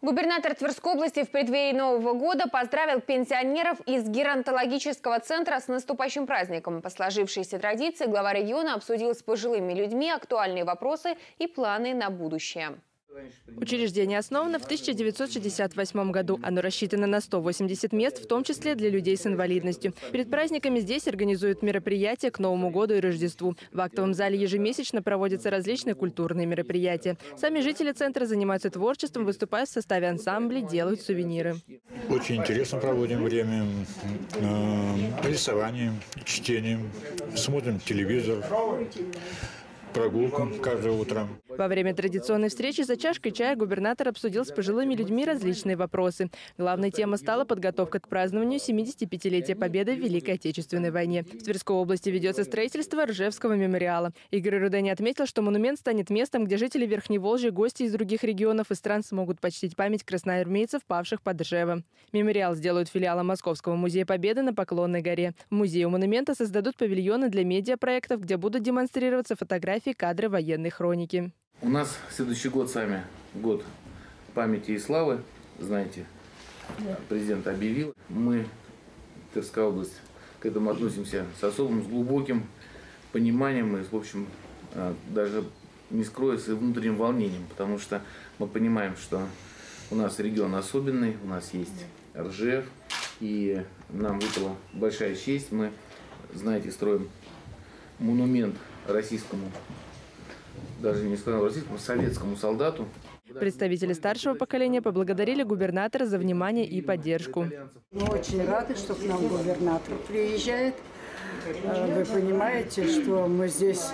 Губернатор Тверской области в преддверии Нового года поздравил пенсионеров из геронтологического центра с наступающим праздником. По сложившейся традиции глава региона обсудил с пожилыми людьми актуальные вопросы и планы на будущее. Учреждение основано в 1968 году. Оно рассчитано на 180 мест, в том числе для людей с инвалидностью. Перед праздниками здесь организуют мероприятия к Новому году и Рождеству. В актовом зале ежемесячно проводятся различные культурные мероприятия. Сами жители центра занимаются творчеством, выступая в составе ансамблей, делают сувениры. Очень интересно проводим время, рисованием, чтением, смотрим телевизор, прогулку каждое утро. Во время традиционной встречи за чашкой чая губернатор обсудил с пожилыми людьми различные вопросы. Главной темой стала подготовка к празднованию 75-летия Победы в Великой Отечественной войне. В Тверской области ведется строительство Ржевского мемориала. Игорь Рудени отметил, что монумент станет местом, где жители Верхневолжья, гости из других регионов и стран смогут почтить память красноармейцев, павших под Ржевом. Мемориал сделают филиалом Московского музея Победы на Поклонной горе. В музее у монумента создадут павильоны для медиапроектов, где будут демонстрироваться фотографии, кадры военной хроники. У нас следующий год с вами год памяти и славы, знаете, президент объявил. Мы, Тверская область, к этому относимся с особым, с глубоким пониманием и, в общем, даже не скрою, с внутренним волнением, потому что мы понимаем, что у нас регион особенный, у нас есть Ржев, и нам выпала большая честь. Мы, знаете, строим монумент российскому, даже не сказал российскому, советскому солдату. Представители старшего поколения поблагодарили губернатора за внимание и поддержку. Мы очень рады, что к нам губернатор приезжает. Вы понимаете, что мы здесь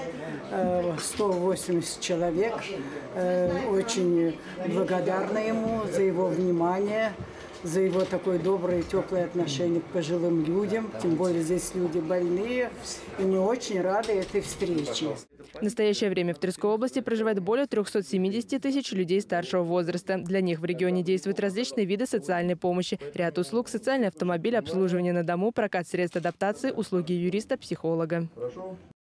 180 человек. Очень благодарны ему за его внимание, за его такое доброе и теплое отношение к пожилым людям. Тем более здесь люди больные. И мы очень рады этой встрече. В настоящее время в Тверской области проживает более 370 тысяч людей старшего возраста. Для них в регионе действуют различные виды социальной помощи, ряд услуг, социальный автомобиль, обслуживание на дому, прокат средств адаптации, услуги юриста, психолога.